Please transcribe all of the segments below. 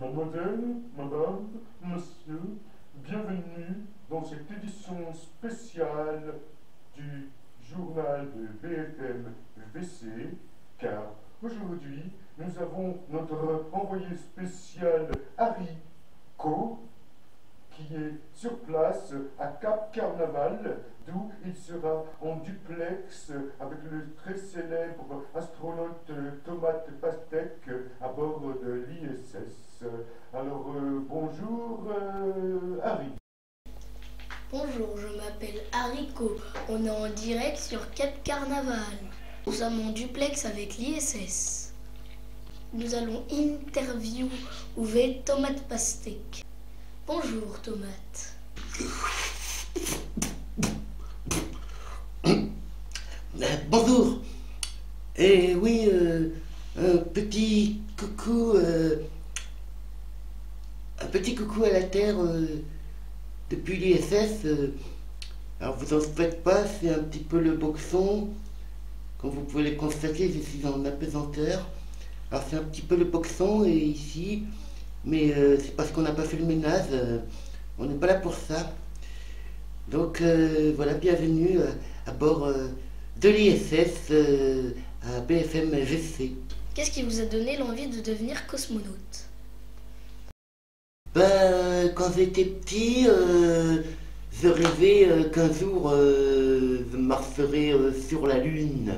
Mademoiselle, madame, monsieur, bienvenue dans cette édition spéciale du journal de BFM VC, car aujourd'hui nous avons notre envoyé spécial Harry Co, qui est sur place à Cap Carnaval, d'où il sera en duplex avec le très célèbre astronaute Thomas Pastek à bord de l'ISS. Alors bonjour Harry. Bonjour, je m'appelle Haricot. On est en direct sur Cap Carnaval. Nous sommes en duplex avec l'ISS. Nous allons interviewer Thomas Pastek. Bonjour Tomate. Bonjour. Et oui, un petit coucou à la Terre depuis l'ISS. Alors vous en faites pas, c'est un petit peu le boxon. Comme vous pouvez le constater, je suis en apesanteur. Alors c'est un petit peu le boxon et ici, mais c'est parce qu'on n'a pas fait le ménage. On n'est pas là pour ça. Donc voilà, bienvenue à bord de l'ISS à BFM VC. Qu'est-ce qui vous a donné l'envie de devenir cosmonaute? Quand j'étais petit, je rêvais qu'un jour je marcherais sur la Lune.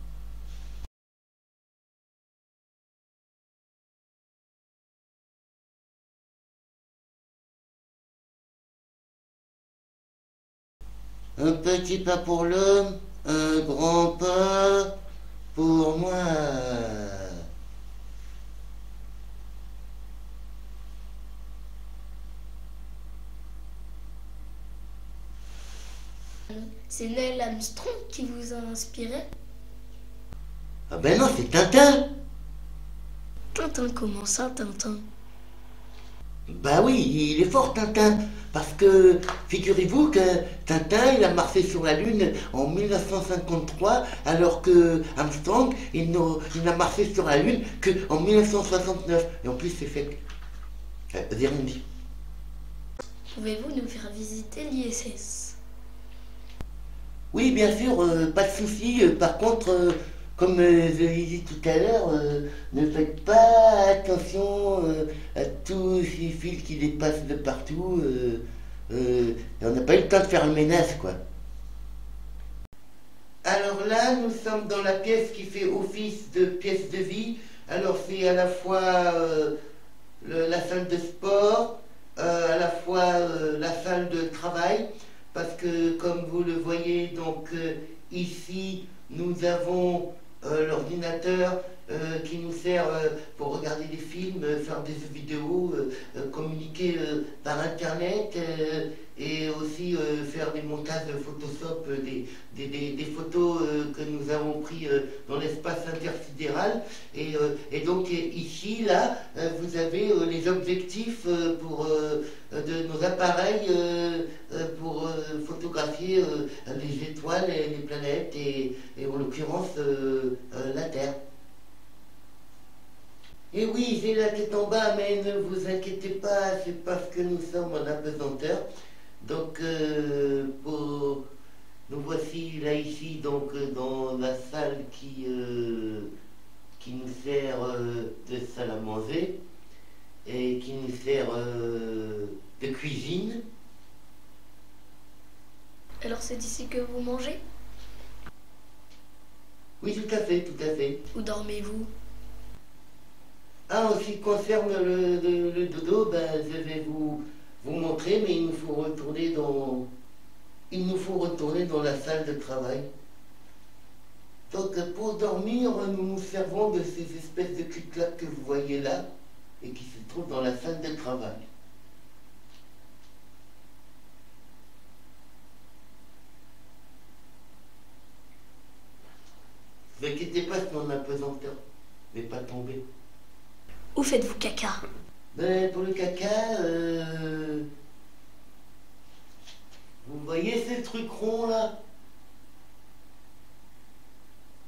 Un petit pas pour l'homme, un grand pas pour moi. C'est Neil Armstrong qui vous a inspiré? Ah ben non, c'est Tintin. Tintin, comment ça, Tintin? Bah oui, il est fort Tintin, parce que figurez-vous que Tintin il a marché sur la Lune en 1953, alors que Armstrong il n'a marché sur la Lune qu'en 1969, et en plus c'est fait. J'ai rien dit. Pouvez-vous nous faire visiter l'ISS? Oui, bien sûr, pas de souci. Par contre, comme je l'ai dit tout à l'heure, ne faites pas attention à tous ces fils qui dépassent de partout. On n'a pas eu le temps de faire le ménage, quoi. Alors là, nous sommes dans la pièce qui fait office de pièce de vie. Alors c'est à la fois la salle de sport, à la fois la salle de travail, parce que comme vous le voyez, donc ici, nous avons l'ordinateur qui nous sert pour regarder des films, faire des vidéos, communiquer par internet et aussi faire des montages Photoshop, des photos que nous avons pris dans l'espace intersidéral. Et donc ici, là, vous avez les objectifs de nos appareils pour photographier les étoiles et les planètes et en l'occurrence la Terre. Et oui, j'ai la tête en bas, mais ne vous inquiétez pas, c'est parce que nous sommes en apesanteur. Donc, nous voici là ici, donc dans la salle qui nous sert de salle à manger et qui nous sert de cuisine. Alors c'est ici que vous mangez? Oui, tout à fait, tout à fait. Où dormez-vous? Ah, en ce qui concerne le dodo, ben, je vais vous montrer, mais il nous faut retourner dans la salle de travail. Donc pour dormir, nous nous servons de ces espèces de clic-clac que vous voyez là, et qui se trouvent dans la salle de travail. Ne vous inquiétez pas, c'est en apesanteur, mais pas tomber. Où faites-vous caca? Ben, pour le caca, vous voyez ces trucs ronds là?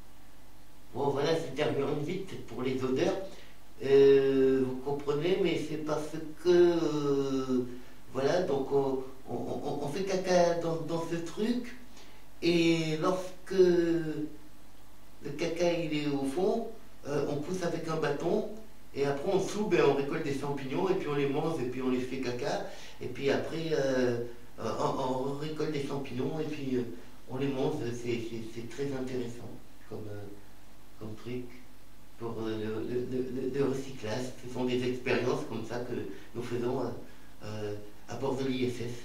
Bon voilà, c'est terminé vite pour les odeurs. Vous comprenez, mais c'est parce que, voilà, donc on fait caca dans ce truc, et lorsque le caca il est au fond, on pousse avec un bâton, et après on soude et on récolte des champignons, et puis on les mange, et puis on les fait caca, et puis après on récolte des champignons, et puis on les mange. C'est très intéressant comme truc pour le recyclage. Ce sont des expériences comme ça que nous faisons à bord de l'ISS.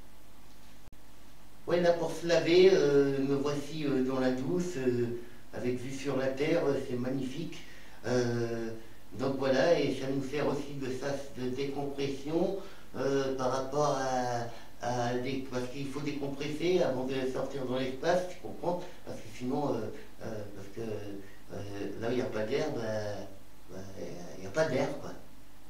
Ouais, là pour se laver, me voici dans la douce, avec vue sur la terre, c'est magnifique. Donc voilà, et ça nous sert aussi de sas de décompression par rapport parce qu'il faut décompresser avant de sortir dans l'espace, tu comprends? Parce que sinon, parce que là où il n'y a pas d'air, il n'y a pas d'air, quoi.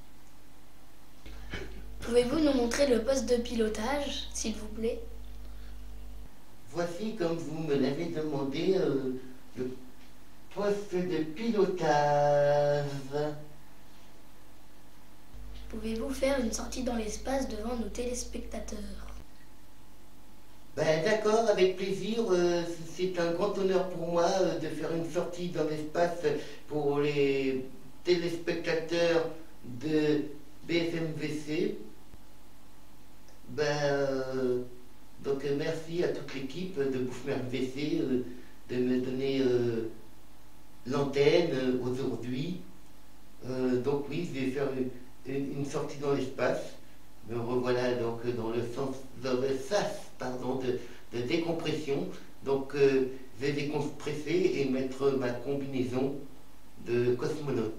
Pouvez-vous nous montrer le poste de pilotage, s'il vous plaît? Voici, comme vous me l'avez demandé, le poste de pilotage. Pouvez-vous faire une sortie dans l'espace devant nos téléspectateurs? Ben d'accord, avec plaisir. C'est un grand honneur pour moi de faire une sortie dans l'espace pour les téléspectateurs de BFM-VC. Donc merci à toute l'équipe de Bouffe-Merde-VC de me donner l'antenne aujourd'hui. Donc oui, je vais faire une sortie dans l'espace. Me revoilà donc dans le sas de décompression. Donc je vais décompresser et mettre ma combinaison de cosmonaute.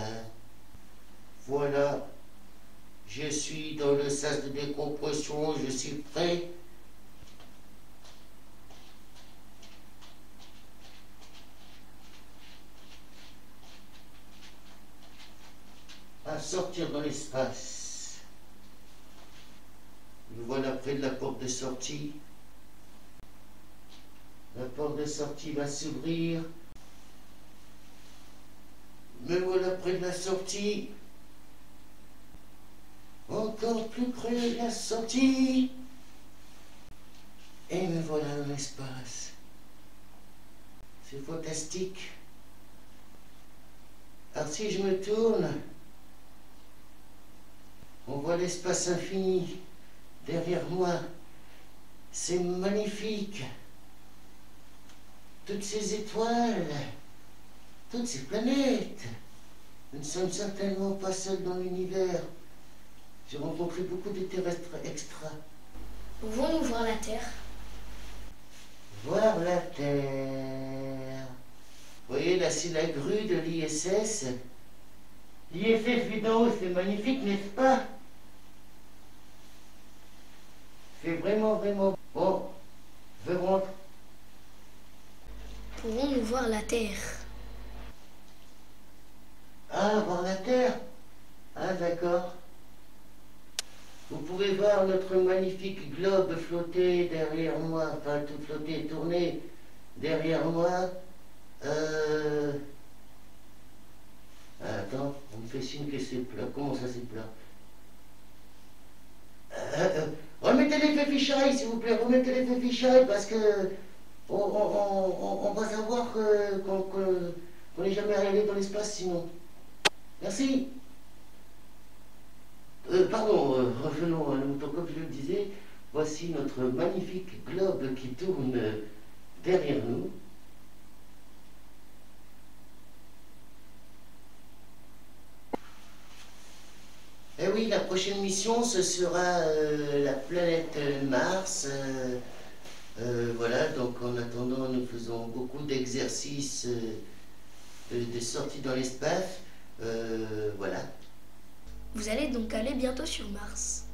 Voilà, je suis dans le sas de décompression, je suis prêt. À sortir dans l'espace. Me voilà près de la porte de sortie. La porte de sortie va s'ouvrir. Me voilà près de la sortie. Encore plus près de la sortie. Et me voilà dans l'espace. C'est fantastique. Alors si je me tourne, on voit l'espace infini derrière moi. C'est magnifique. Toutes ces étoiles, toutes ces planètes. Nous ne sommes certainement pas seuls dans l'univers. J'ai rencontré beaucoup de terrestres extra. Pouvons-nous voir la Terre? Voir la Terre. Vous voyez, là, c'est la grue de l'ISS. L'ISS vu d'en haut, c'est magnifique, n'est-ce pas? C'est vraiment, vraiment... Bon, je rentre. Pouvons-nous voir la Terre? Ah, voir la Terre? Ah, d'accord. Vous pouvez voir notre magnifique globe flotter derrière moi, enfin tout flotter, tourner derrière moi. Attends, on me fait signe que c'est plat. Comment ça c'est plat? Remettez les fichailles, s'il vous plaît, remettez les fichailles parce que on va savoir qu'on n'est jamais arrivé dans l'espace sinon. Merci. Pardon, revenons à nous, comme je le disais, voici notre magnifique globe qui tourne derrière nous. Eh oui, la prochaine mission, ce sera la planète Mars. Voilà, donc en attendant, nous faisons beaucoup d'exercices de sortie dans l'espace. Voilà. Vous allez donc aller bientôt sur Mars.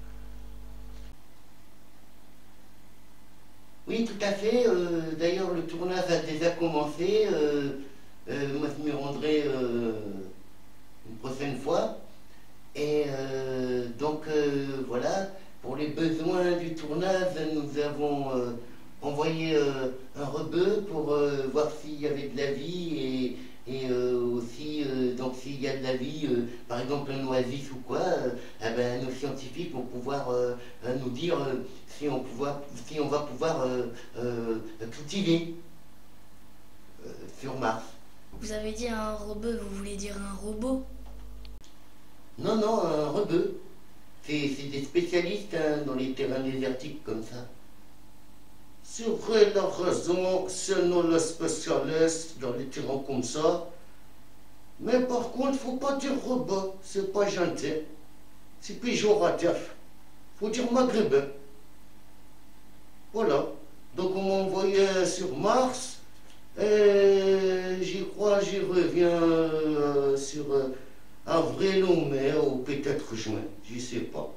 Oui, tout à fait. D'ailleurs, le tournage a déjà commencé. Moi, je me rendrai une prochaine fois. Et donc, voilà, pour les besoins du tournage, nous avons envoyé un rebeu pour voir s'il y avait de la vie et aussi, donc s'il y a de la vie, par par exemple un oasis ou quoi, eh ben, nos scientifiques vont pouvoir nous dire si on va pouvoir cultiver sur Mars. Vous avez dit un robot, vous voulez dire un robot? Non, non, un rebeu. C'est des spécialistes hein, dans les terrains désertiques comme ça. C'est vrai, la raison, c'est nous les spécialistes dans les terrains comme ça. Mais par contre, faut pas dire robot, c'est pas gentil. C'est péjoratif. Faut dire maghrébin. Voilà. Donc on m'a envoyé sur Mars. Et j'y crois, j'y reviens sur avril ou mai ou peut-être juin. Je sais pas.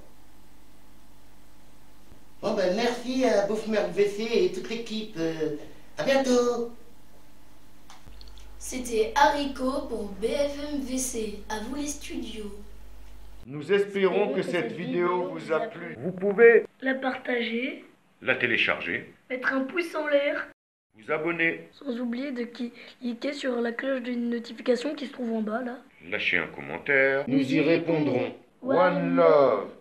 Bon ben merci à Bouffe Merde WC et toute l'équipe. À bientôt. C'était Haricot pour BFM WC. À vous les studios. Nous espérons que cette vidéo vous a plu. Vous pouvez La partager, la télécharger, mettre un pouce en l'air, vous abonner, sans oublier de cliquer sur la cloche de notification qui se trouve en bas là. lâcher un commentaire. Nous y répondrons. One love.